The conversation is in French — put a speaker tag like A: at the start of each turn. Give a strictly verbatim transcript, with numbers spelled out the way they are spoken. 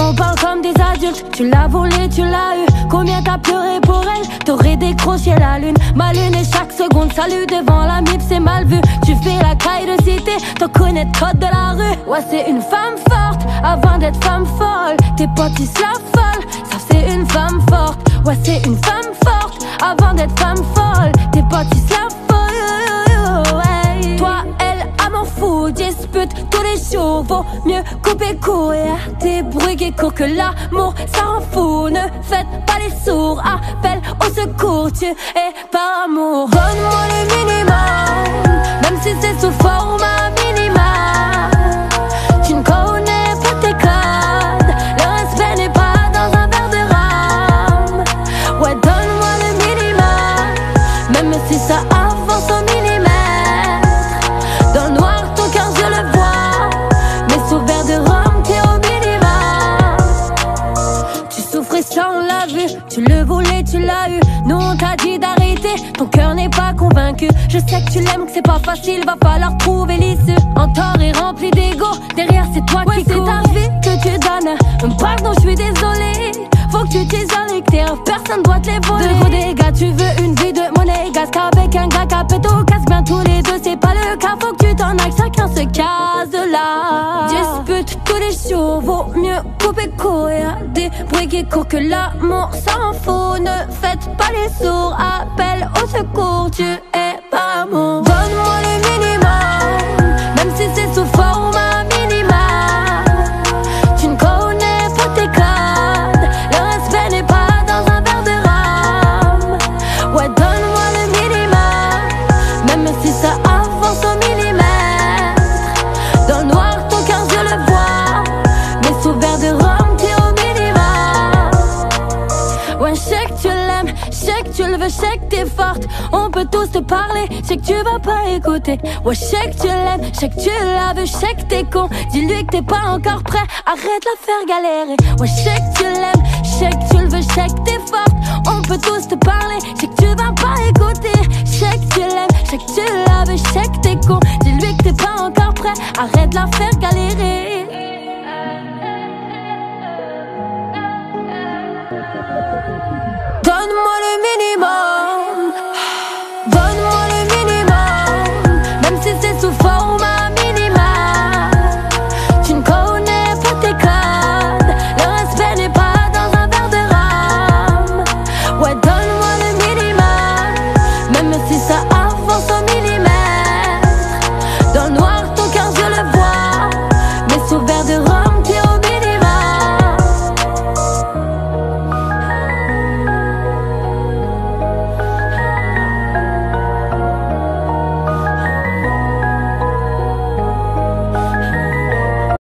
A: On parle comme des adultes, tu l'as volé, tu l'as eu. Combien t'as pleuré pour elle, t'aurais décroché la lune. Ma lune et chaque seconde, salut devant la mip, c'est mal vu. Tu fais la caille de cité, t'en connais le code de la rue. Ouais, c'est une femme forte, avant d'être femme folle. Tes potes ils se la folle, ça c'est une femme forte. Ouais, c'est une femme forte, avant d'être femme folle. Tes potes ils se la folle, ouais. Toi, elle, amour fou, dispute tous les jours. Vaut mieux couper court et des bruits qui courent que l'amour, ça rend fou. Ne faites pas les sourds, appelle au secours. Tu es par amour. Donne-moi le minimum, même si c'est sous format minimal. Tu ne connais pas tes codes, le respect n'est pas dans un verre de rame. Ouais, donne-moi le minimum, même si ça avance au millimètre. Dans le noir, ton cœur je le vois, mais sous verre de rhum, t'es au minimum. Tu souffrais sans la vue, tu le voulais, tu l'as eu. Nous on t'a dit d'arrêter, ton cœur n'est pas convaincu. Je sais que tu l'aimes, que c'est pas facile, va falloir trouver l'issue. En tort et rempli d'ego, derrière c'est toi ouais, qui cours. Ouais, c'est ta vie que tu donnes, pardon je suis désolée. Faut que tu t'isoles et que tes rêves, personne doit te les voler. De gros dégâts, tu veux une vie de monnaie gasque avec un gars capéto. Casse bien tous les deux, c'est pas le cas, faut que tu t'en ailles, chacun se case de là. Dispute tous les jours, vaut mieux couper court. Y'a des bruits qui courent que l'amour s'en fout. Ne faites pas les sourds, appelle au secours. Tu es par amour. Donne-moi le minimum, même si c'est sous format minimal. Tu ne connais pas tes codes, le respect n'est pas dans un verre de rame. Ouais, donne-moi le minimum, même si ça avance au millimètre. Dans le noir, ton cœur je le vois, mais sous verre de rhum, t'es au minimum. Ouais, je sais que tu l'aimes, je sais que tu le veux, je sais que t'es forte. On peut tous te parler, je sais que tu vas pas écouter. Ouais, je sais que tu l'aimes, je sais que tu la veux, je sais que t'es con. Dis-lui que t'es pas encore prêt, arrête la faire galérer. Ouais, je sais que tu l'aimes, je sais que tu le veux, je sais que t'es forte. On peut tous te parler, je sais que tu vas pas écouter. Je sais que tu l'aimes, je sais que tu la veux, je sais que t'es con. Dis-lui que t'es pas encore prêt, arrête la faire galérer.